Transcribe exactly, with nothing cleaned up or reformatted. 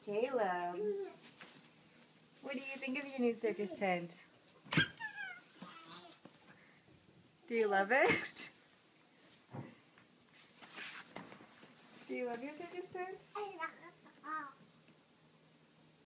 Caleb, what do you think of your new circus tent? Do you love it? Do you love your circus tent?